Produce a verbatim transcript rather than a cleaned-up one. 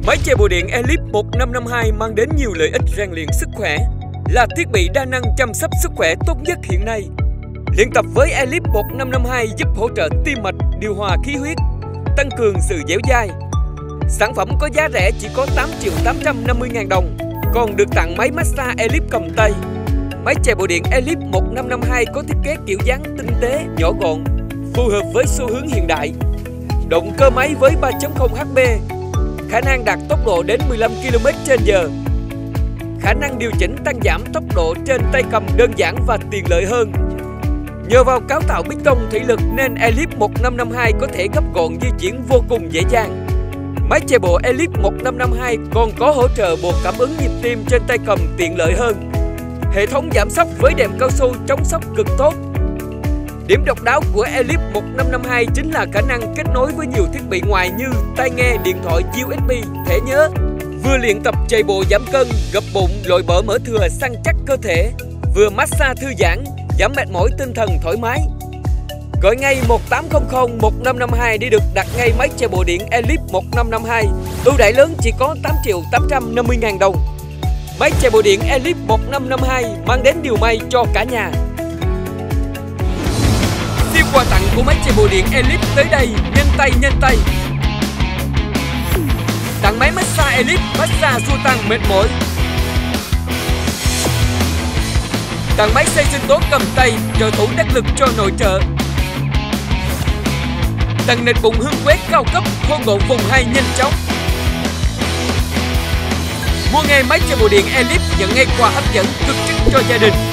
Máy chè bồ điện Elip một năm năm hai mang đến nhiều lợi ích rèn luyện sức khỏe, là thiết bị đa năng chăm sóc sức khỏe tốt nhất hiện nay. Luyện tập với Elip một năm năm hai giúp hỗ trợ tim mạch, điều hòa khí huyết, tăng cường sự dẻo dai. Sản phẩm có giá rẻ chỉ có tám triệu tám trăm năm mươi ngàn đồng, còn được tặng máy massage Elip cầm tay. Máy chè bồ điện Elip một năm năm hai có thiết kế kiểu dáng tinh tế, nhỏ gọn, phù hợp với xu hướng hiện đại. Động cơ máy với ba chấm không H P, khả năng đạt tốc độ đến mười lăm ki lô mét trên giờ. Khả năng điều chỉnh tăng giảm tốc độ trên tay cầm đơn giản và tiện lợi hơn. Nhờ vào cấu tạo bê tông thủy lực nên Elip một năm năm hai có thể gấp gọn di chuyển vô cùng dễ dàng. Máy chè bộ Elip một năm năm hai còn có hỗ trợ bộ cảm ứng nhịp tim trên tay cầm tiện lợi hơn. Hệ thống giảm sốc với đệm cao su chống sốc cực tốt. Điểm độc đáo của Elip một năm năm hai chính là khả năng kết nối với nhiều thiết bị ngoài như tai nghe, điện thoại u ét bê, thẻ nhớ. Vừa luyện tập chạy bộ giảm cân, gập bụng, lội bỏ mỡ thừa, săn chắc cơ thể, vừa massage thư giãn, giảm mệt mỏi tinh thần thoải mái. Gọi ngay một tám không không một năm năm hai để được đặt ngay máy chè bộ điện Elip một năm năm hai. Ưu đãi lớn chỉ có tám triệu tám trăm năm mươi ngàn đồng. Máy chè bộ điện Elip một năm năm hai mang đến điều may cho cả nhà. Siêu quà tặng của máy chè bồ điện Elip tới đây, nhanh tay nhanh tay. Tặng máy massage Elip, massage xua tan mệt mỏi. Tặng máy xay sinh tố cầm tay, trợ thủ đắc lực cho nội trợ. Tặng nệt bụng hương quét cao cấp, thô gọn vùng hai nhanh chóng. Mua ngay máy chè bồ điện Elip nhận ngay quà hấp dẫn cực chất cho gia đình.